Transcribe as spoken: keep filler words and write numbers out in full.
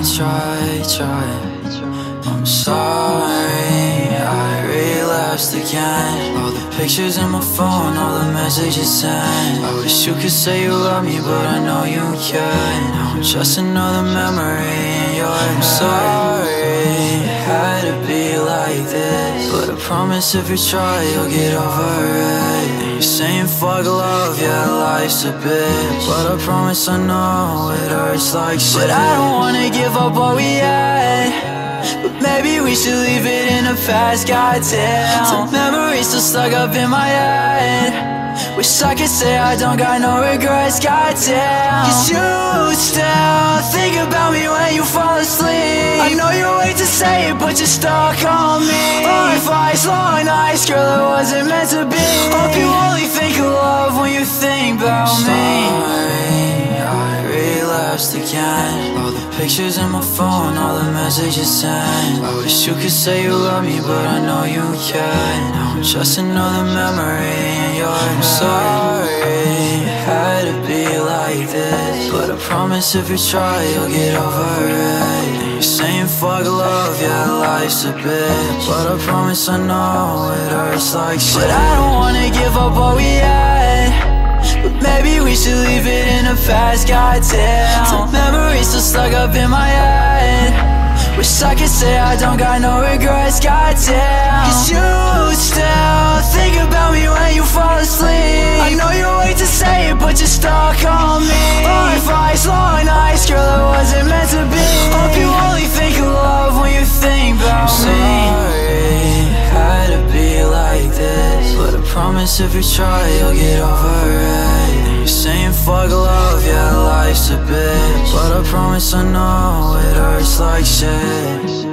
try, try. I'm sorry, I relapsed again. All the pictures in my phone, all the messages sent. I wish you could say you love me, but I know you can't. Now I'm just another memory in your head. I'm sorry, it had to be like this, but I promise if you try, you'll get over it. And you're saying fuck love, yeah, life's a bitch, but I promise I know it hurts like shit. But I don't wanna give up what we had, but maybe we should leave it in the past, goddamn. Some memories still stuck up in my head. Wish I could say I don't got no regrets, goddamn. Cause you still think about me when you fall asleep. I know you wait to say it, but you're stuck on me. Long fights, long nights, girl, it wasn't meant to be. Hope you only think of love when you think about me. Sorry, I relapsed again. All the pictures in my phone, all the messages sent. I wish you could say you love me, but I know you can't. Now I'm just another memory in your head. I'm sorry, it had to be like this, but I promise if you try, you'll get over it. And you're saying fuck love, yeah, life's a bitch, but I promise I know it hurts like shit. But I don't wanna give up what we had, but maybe we should leave it in the past, goddamn. Some memories still stuck up in my head. Wish I could say I don't got no regrets, goddamn. Cause you still think about me when you fall asleep. I know you wait to say it, but you're stuck on me. Long fights, long nights, girl, it wasn't meant to be. Hope you only think of love when you think about me. I'm sorry, it had to be like this, but I promise if you try, you'll get over it. And you're saying fuck love, yeah, life's a bitch, but I promise I know it hurts like shit.